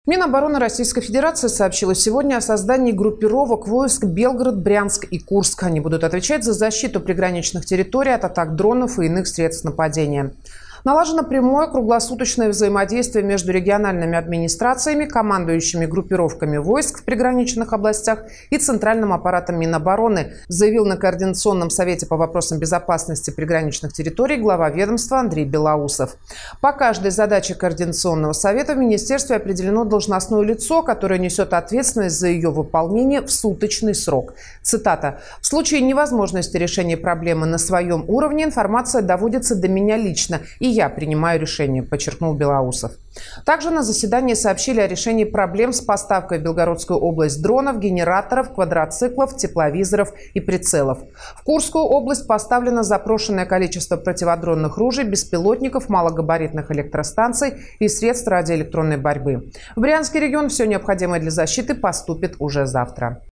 Минобороны Российской Федерации сообщила сегодня о создании группировок войск Белгород, Брянск и Курск. Они будут отвечать за защиту приграничных территорий от атак дронов и иных средств нападения. Налажено прямое круглосуточное взаимодействие между региональными администрациями, командующими группировками войск в приграничных областях и центральным аппаратом Минобороны, заявил на Координационном совете по вопросам безопасности приграничных территорий глава ведомства Андрей Белоусов. По каждой задаче Координационного совета в министерстве определено должностное лицо, которое несет ответственность за ее выполнение в суточный срок. Цитата: «В случае невозможности решения проблемы на своем уровне информация доводится до меня лично, и я принимаю решение», — подчеркнул Белоусов. Также на заседании сообщили о решении проблем с поставкой в Белгородскую область дронов, генераторов, квадроциклов, тепловизоров и прицелов. В Курскую область поставлено запрошенное количество противодронных ружей, беспилотников, малогабаритных электростанций и средств радиоэлектронной борьбы. В Брянский регион все необходимое для защиты поступит уже завтра.